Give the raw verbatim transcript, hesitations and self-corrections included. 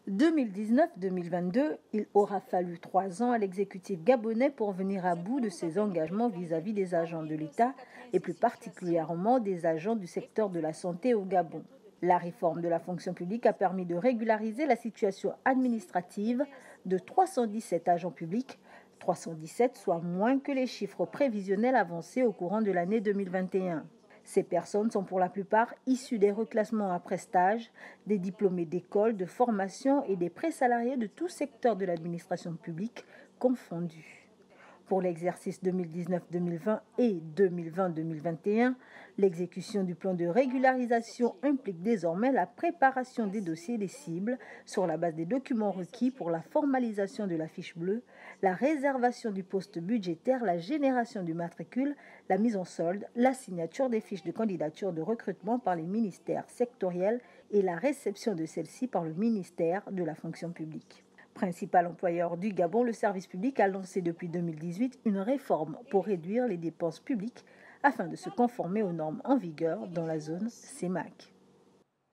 deux mille dix-neuf deux mille vingt-deux, il aura fallu trois ans à l'exécutif gabonais pour venir à bout de ses engagements vis-à-vis des agents de l'État et plus particulièrement des agents du secteur de la santé au Gabon. La réforme de la fonction publique a permis de régulariser la situation administrative de trois cent dix-sept agents publics, trois cent dix-sept soit moins que les chiffres prévisionnels avancés au courant de l'année deux mille vingt et un. Ces personnes sont pour la plupart issues des reclassements après stage, des diplômés d'école, de formation et des présalariés de tout secteur de l'administration publique confondus. Pour l'exercice deux mille dix-neuf deux mille vingt et deux mille vingt deux mille vingt et un, l'exécution du plan de régularisation implique désormais la préparation des dossiers des cibles sur la base des documents requis pour la formalisation de la fiche bleue, la réservation du poste budgétaire, la génération du matricule, la mise en solde, la signature des fiches de candidature de recrutement par les ministères sectoriels et la réception de celles-ci par le ministère de la fonction publique. Principal employeur du Gabon, le service public a lancé depuis deux mille dix-huit une réforme pour réduire les dépenses publiques afin de se conformer aux normes en vigueur dans la zone C E M A C.